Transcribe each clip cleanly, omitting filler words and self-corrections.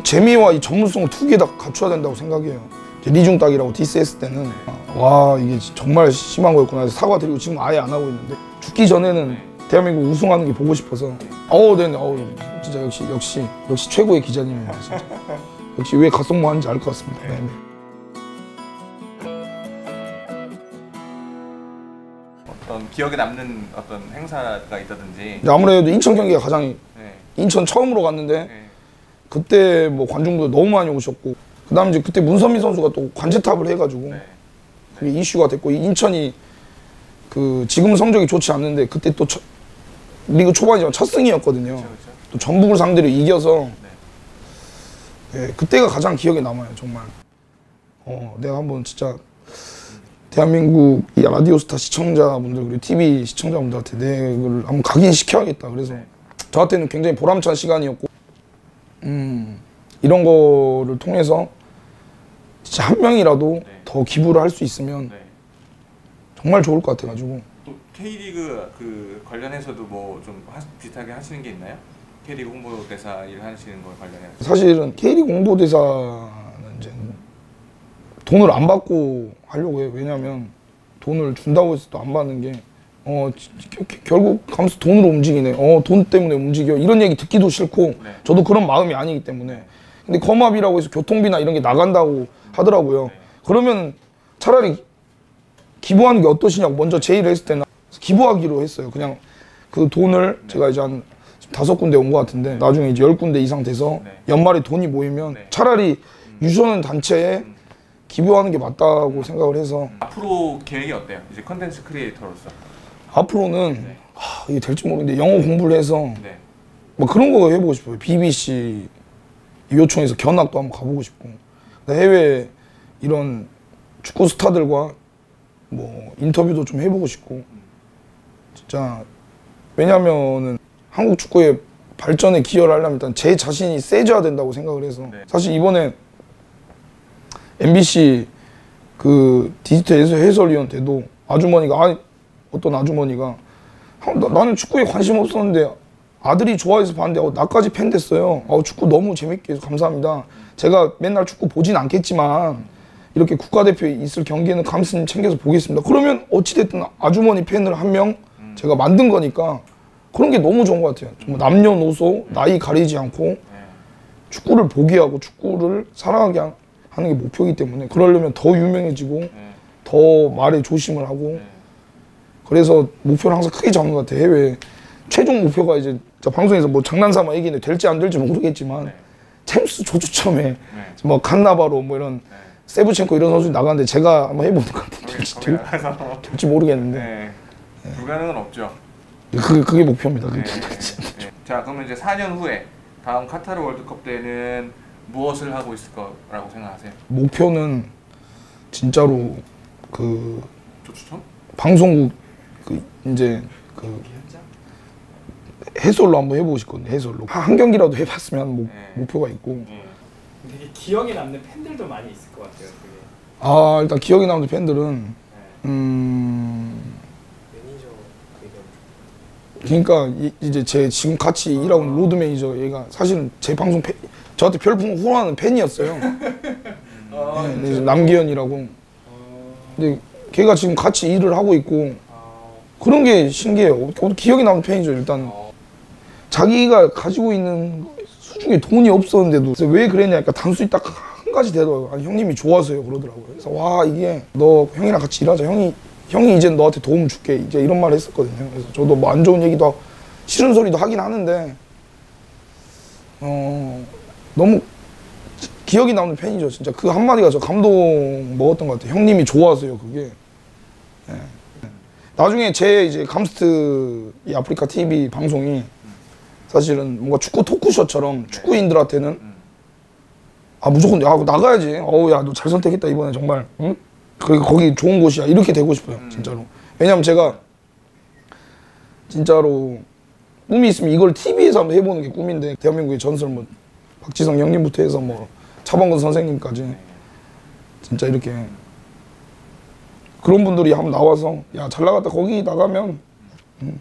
재미와 이 전문성을 두 개 다 갖춰야 된다고 생각해요. 리중딱이라고 디스했을 때는 와 이게 정말 심한 거였구나 사과드리고 지금 아예 안 하고 있는데 죽기 전에는 대한민국 우승하는 게 보고 싶어서 네네 진짜 역시 최고의 기자님입니다 진짜. 역시 왜 갓송모 하는지 알 것 같습니다. 네네. 어떤 기억에 남는 어떤 행사가 있다든지. 아무래도 인천 경기가 가장 인천 처음으로 갔는데 그때 뭐 관중도 너무 많이 오셨고 그다음 이제 그때 문선민 선수가 또 관제탑을 해가지고 그게 이슈가 됐고 인천이 그 지금 성적이 좋지 않는데 그때 또 리그 초반이지만 첫 승이었거든요. 그쵸. 또 전북을 상대로 이겨서 그때가 가장 기억에 남아요 정말. 내가 한번 진짜 대한민국 이 라디오스타 시청자분들 그리고 TV 시청자분들한테 내가 한번 각인시켜야겠다. 그래서 저한테는 굉장히 보람찬 시간이었고 이런 거를 통해서 진짜 한 명이라도 더 기부를 할 수 있으면 정말 좋을 것 같아가지고. 또 K리그 그 관련해서도 뭐 좀 비슷하게 하시는 게 있나요? K리그 홍보대사 일 하시는 거 관련해서. 사실은 K리그 홍보대사는 이제 돈을 안 받고 하려고 해요. 왜냐면 돈을 준다고 해서 또 안 받는 게 결국 가면서 돈으로 움직이네. 돈 때문에 움직여. 이런 얘기 듣기도 싫고 저도 그런 마음이 아니기 때문에. 근데 검압이라고 해서 교통비나 이런 게 나간다고 하더라고요. 그러면 차라리 기부하는 게 어떠시냐고 먼저 제의를 했을 때는 기부하기로 했어요. 그냥 그 돈을 제가 이제 한 5군데 온 것 같은데 나중에 이제 10군데 이상 돼서 연말에 돈이 모이면 차라리 유소년 단체에 기부하는 게 맞다고 생각을 해서. 앞으로 계획이 어때요? 이제 컨텐츠 크리에이터로서. 앞으로는 이게 될지 모르겠는데 영어 공부를 해서 뭐 그런 거 해보고 싶어요. BBC 요청해서 견학도 한번 가보고 싶고 해외 이런 축구 스타들과 뭐 인터뷰도 좀 해보고 싶고 진짜. 왜냐면은 한국 축구의 발전에 기여를 하려면 일단 제 자신이 세져야 된다고 생각을 해서 사실 이번에 MBC 그 디지털 해설위원 때도 어떤 아주머니가 나는 축구에 관심 없었는데 아들이 좋아해서 봤는데 나까지 팬 됐어요. 축구 너무 재밌게 해서 감사합니다. 제가 맨날 축구 보진 않겠지만 이렇게 국가대표에 있을 경기는 감스님 챙겨서 보겠습니다. 그러면 어찌됐든 아주머니 팬을 한 명 제가 만든 거니까 그런 게 너무 좋은 것 같아요. 정말 남녀노소 나이 가리지 않고 축구를 보게 하고 축구를 사랑하게 하는 게 목표이기 때문에 그러려면 더 유명해지고 더 말에 조심을 하고 그래서 목표를 항상 크게 잡는 것 같아요. 해외 최종 목표가 이제 방송에서 뭐 장난삼아 얘기는 될지 안 될지 모르겠지만 챔스 조주첨에 뭐 칸나바로 뭐 이런 세브첸코 이런 선수 나가는데 제가 한번 해보는 것 같아요. 될지 모르겠는데 불가능은 없죠. 그게 목표입니다. 자 그러면 이제 4년 후에 다음 카타르 월드컵 때는 무엇을 하고 있을 거라고 생각하세요? 목표는 진짜로 그 조추첨? 방송국 이제 해설로 한번 해보고 싶거든요. 해설로 한 경기라도 해봤으면 목표가 있고. 되게 기억에 남는 팬들도 많이 있을 것 같아요. 그게. 일단 기억에 남는 팬들은 매니저 그러니까 이제 제 지금 같이 일하고 있는 로드 매니저 얘가 사실은 제 방송 저한테 별풍 후원하는 팬이었어요. 네, 남기현이라고. 근데 걔가 지금 같이 일을 하고 있고 그런 게 신기해요. 기억에 남는 팬이죠. 일단 자기가 가지고 있는 수중에 돈이 없었는데도 그래서 왜 그랬냐니까 단순히 딱 한 가지 되더라고요. 형님이 좋아서요 그러더라고요. 그래서 와 이게 너 형이랑 같이 일하자. 형이 이제 너한테 도움 줄게. 이제 이런 말 했었거든요. 그래서 저도 뭐 안 좋은 얘기도 하고 싫은 소리도 하긴 하는데 너무 기억이 남는 팬이죠. 진짜 그 한마디가 저 감동 먹었던 것 같아요. 형님이 좋아서요 그게. 나중에 제 이제 감스트 이 아프리카 TV 방송이 사실은 뭔가 축구 토크쇼처럼 축구인들한테는 무조건 나가야지. 야 너 잘 선택했다 이번에 정말. 응? 거기 좋은 곳이야. 이렇게 되고 싶어요 진짜로. 왜냐면 제가 진짜로 꿈이 있으면 이걸 TV에서 한번 해보는 게 꿈인데 대한민국의 전설 뭐 박지성 형님부터 해서 뭐 차범근 선생님까지 진짜 이렇게 그런 분들이 한번 나와서 야 잘 나갔다 거기 나가면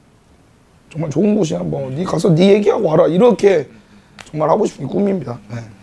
정말 좋은 곳이야. 뭐 니 가서 니 얘기하고 와라. 이렇게 정말 하고 싶은 게 꿈입니다.